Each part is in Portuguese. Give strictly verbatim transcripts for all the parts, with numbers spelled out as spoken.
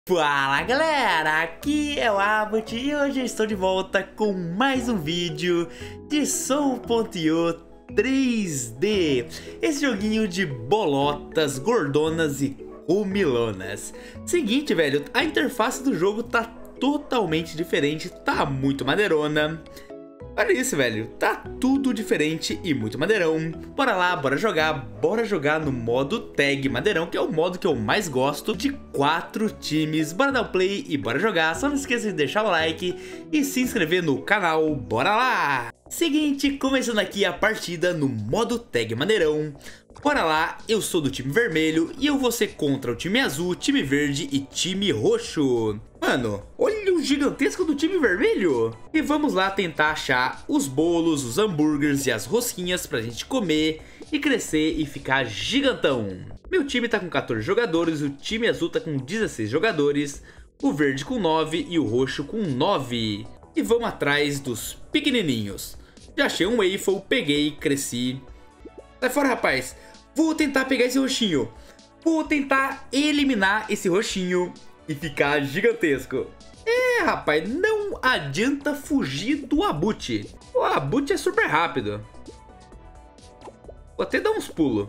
Fala galera, aqui é o Abbott e hoje eu estou de volta com mais um vídeo de Soul ponto io três D. Esse joguinho de bolotas, gordonas e comilonas. Seguinte, velho, a interface do jogo tá totalmente diferente, tá muito maneirona. Olha isso, velho, tá tudo diferente e muito maneirão. Bora lá, bora jogar, bora jogar no modo tag maneirão, que é o modo que eu mais gosto, de quatro times. Bora dar o play e bora jogar, só não esqueça de deixar o like e se inscrever no canal, bora lá! Seguinte, começando aqui a partida no modo tag maneirão. Bora lá, eu sou do time vermelho e eu vou ser contra o time azul, time verde e time roxo. Mano, olha o gigantesco do time vermelho. E vamos lá tentar achar os bolos, os hambúrgueres e as rosquinhas pra gente comer e crescer e ficar gigantão. Meu time tá com quatorze jogadores, o time azul tá com dezesseis jogadores, o verde com nove e o roxo com nove. E vamos atrás dos pequenininhos. Já achei um waffle, peguei, cresci. Sai fora, rapaz. Vou tentar pegar esse roxinho. Vou tentar eliminar esse roxinho e ficar gigantesco. É, rapaz, não adianta fugir do Abbott. O Abbott é super rápido. Vou até dar uns pulos.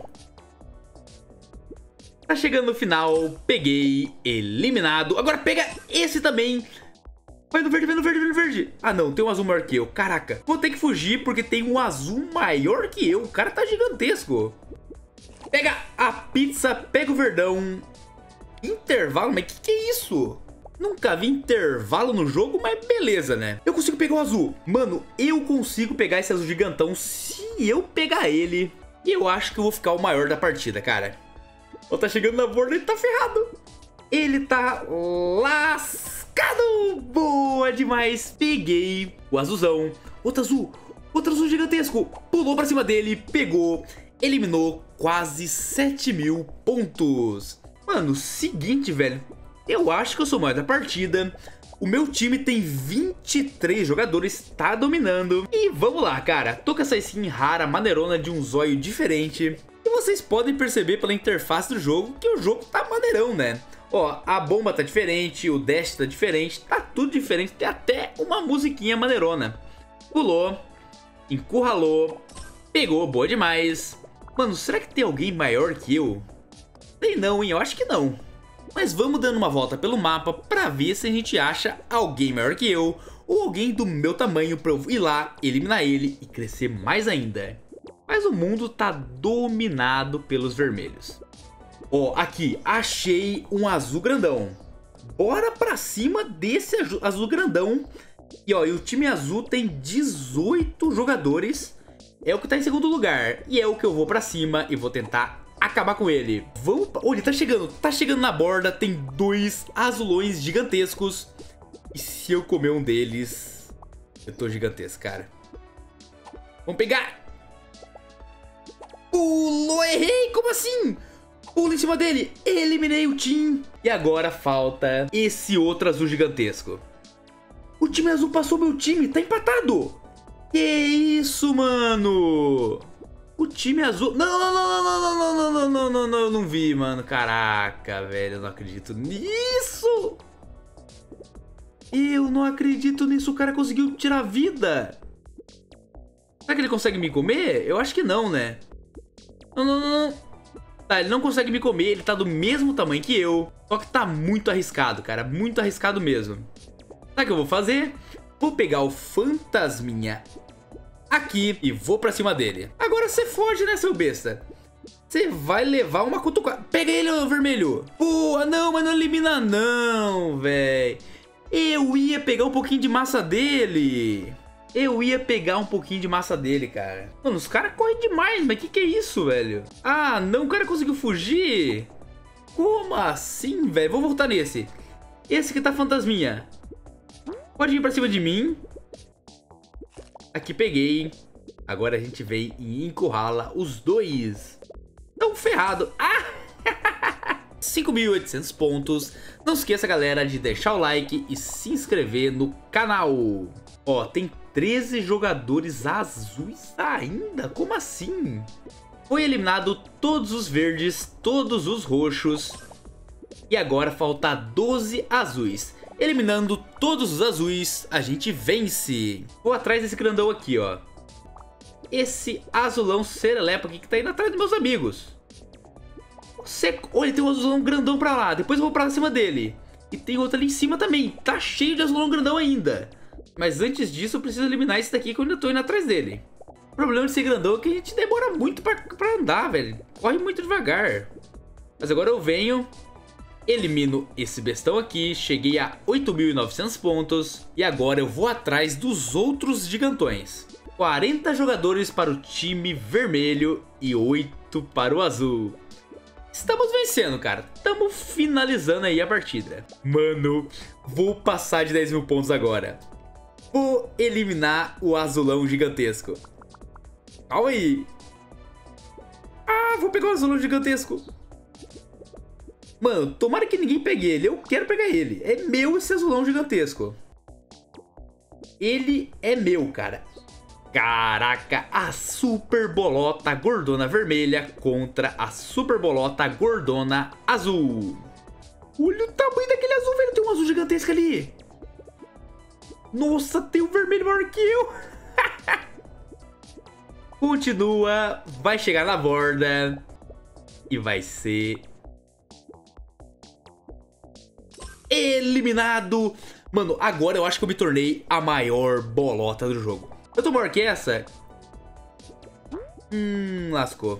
Tá chegando no final. Peguei, eliminado. Agora pega esse também. Vai no verde, vai no verde, vai no verde. Ah, não, tem um azul maior que eu. Caraca, vou ter que fugir porque tem um azul maior que eu. O cara tá gigantesco. Pega a pizza, pega o verdão. Intervalo? Mas que que é isso? Nunca vi intervalo no jogo, mas beleza, né? Eu consigo pegar o azul. Mano, eu consigo pegar esse azul gigantão se eu pegar ele. E eu acho que eu vou ficar o maior da partida, cara. Ó, tá chegando na borda, ele tá ferrado. Ele tá lascado. Boa demais. Peguei o azulzão. Outro azul. Outro azul gigantesco. Pulou pra cima dele, pegou, eliminou quase sete mil pontos. Mano, seguinte, velho. Eu acho que eu sou o maior da partida. O meu time tem vinte e três jogadores, tá dominando. E vamos lá, cara. Tô com essa skin rara, maneirona, de um zóio diferente. E vocês podem perceber pela interface do jogo que o jogo tá maneirão, né? Ó, a bomba tá diferente, o dash tá diferente, tá tudo diferente. Tem até uma musiquinha maneirona. Pulou, encurralou, pegou, boa demais. Mano, será que tem alguém maior que eu? Tem não, hein? Eu acho que não. Mas vamos dando uma volta pelo mapa pra ver se a gente acha alguém maior que eu ou alguém do meu tamanho pra eu ir lá, eliminar ele e crescer mais ainda. Mas o mundo tá dominado pelos vermelhos. Ó, aqui, achei um azul grandão. Bora pra cima desse azul grandão. E ó, e o time azul tem dezoito jogadores. É o que tá em segundo lugar. E é o que eu vou pra cima e vou tentar acabar com ele. Vamos... Olha, tá chegando, tá chegando na borda. Tem dois azulões gigantescos. E se eu comer um deles, eu tô gigantesco, cara. Vamos pegar. Pulou, errei, como assim? Pulo em cima dele, eliminei o time. E agora falta esse outro azul gigantesco. O time azul passou meu time, tá empatado. Que isso, mano? O time azul... Não, não, não, não, não, não, não, não, não, não, eu não vi, mano. Caraca, velho, eu não acredito nisso. Eu não acredito nisso, o cara conseguiu tirar a vida. Será que ele consegue me comer? Eu acho que não, né? Não, não, não, não. Tá, ele não consegue me comer, ele tá do mesmo tamanho que eu. Só que tá muito arriscado, cara, muito arriscado mesmo. Sabe o que eu vou fazer? Vou pegar o fantasminha aqui e vou pra cima dele. Agora você foge, né, seu besta? Você vai levar uma cutucada. Pega ele, ô vermelho. Pô, não, mas não elimina não, velho. Eu ia pegar um pouquinho de massa dele. Eu ia pegar um pouquinho de massa dele, cara. Mano, os caras correm demais, mas que que é isso, velho? Ah, não, o cara conseguiu fugir. Como assim, velho? Vou voltar nesse. Esse que tá fantasminha. Pode vir pra cima de mim. Aqui, peguei. Agora a gente vem e encurrala os dois. Tão ferrado. Ah! cinco mil e oitocentos pontos. Não esqueça, galera, de deixar o like e se inscrever no canal. Ó, tem treze jogadores azuis ainda? Como assim? Foi eliminado todos os verdes, todos os roxos. E agora falta doze azuis. Eliminando todos os azuis, a gente vence. Vou atrás desse grandão aqui, ó. Esse azulão serelepe aqui que tá indo atrás dos meus amigos. Você... Olha, tem um azulão grandão pra lá. Depois eu vou pra cima dele. E tem outro ali em cima também. Tá cheio de azulão grandão ainda. Mas antes disso eu preciso eliminar esse daqui que eu ainda tô indo atrás dele. O problema desse grandão é que a gente demora muito pra, pra andar, velho. Corre muito devagar. Mas agora eu venho... Elimino esse bestão aqui, cheguei a oito mil e novecentos pontos e agora eu vou atrás dos outros gigantões. quarenta jogadores para o time vermelho e oito para o azul. Estamos vencendo, cara. Estamos finalizando aí a partida. Mano, vou passar de dez mil pontos agora. Vou eliminar o azulão gigantesco. Calma aí. Ah, vou pegar o azulão gigantesco. Mano, tomara que ninguém pegue ele. Eu quero pegar ele. É meu esse azulão gigantesco. Ele é meu, cara. Caraca, a super bolota gordona vermelha contra a super bolota gordona azul. Olha o tamanho daquele azul, velho. Tem um azul gigantesco ali. Nossa, tem um vermelho maior que eu. Continua. Vai chegar na borda. E vai ser... eliminado. Mano, agora eu acho que eu me tornei a maior bolota do jogo. Eu tô maior que essa? Hum, lascou.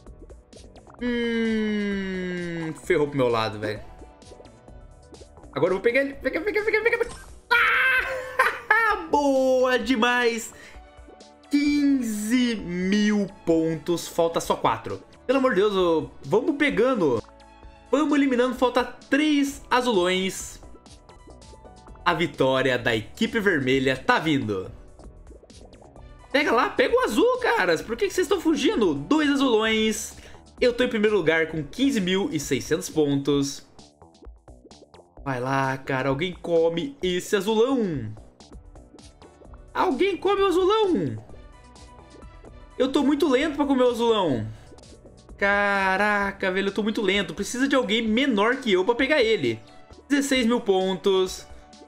Hum, ferrou pro meu lado, velho. Agora eu vou pegar ele. Pega, pega, pega, pega. Ah! Boa demais. quinze mil pontos. Falta só quatro. Pelo amor de Deus, vamos pegando. Vamos eliminando, falta três azulões. A vitória da equipe vermelha tá vindo. Pega lá, pega o azul, caras. Por que que vocês estão fugindo? Dois azulões. Eu tô em primeiro lugar com quinze mil e seiscentos pontos. Vai lá, cara. Alguém come esse azulão. Alguém come o azulão. Eu tô muito lento pra comer o azulão. Caraca, velho, eu tô muito lento. Precisa de alguém menor que eu pra pegar ele. dezesseis mil pontos.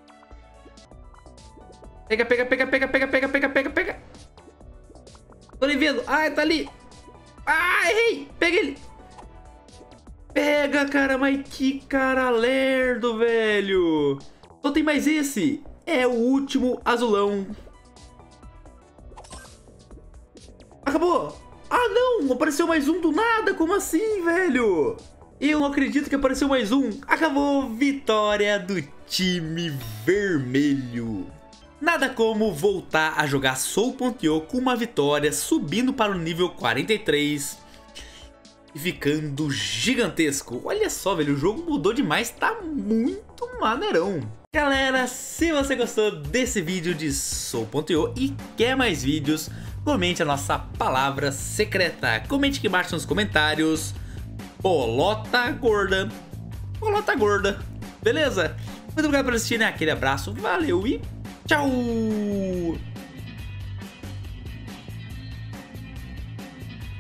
Pega, pega, pega, pega, pega, pega, pega, pega, pega. Tô nem vendo. Ah, tá ali. Ah, errei. Pega ele. Pega, cara, mas que cara lerdo, velho. Só tem mais esse. É o último azulão. Acabou. Ah, não! Apareceu mais um do nada! Como assim, velho? Eu não acredito que apareceu mais um! Acabou! Vitória do time vermelho! Nada como voltar a jogar Soul ponto io com uma vitória, subindo para o nível quarenta e três e ficando gigantesco. Olha só, velho, o jogo mudou demais, tá muito maneirão. Galera, se você gostou desse vídeo de Soul ponto io e quer mais vídeos, comente a nossa palavra secreta. Comente aqui embaixo nos comentários. Bolota gorda. Bolota gorda. Beleza? Muito obrigado por assistir, né? Aquele abraço. Valeu e tchau!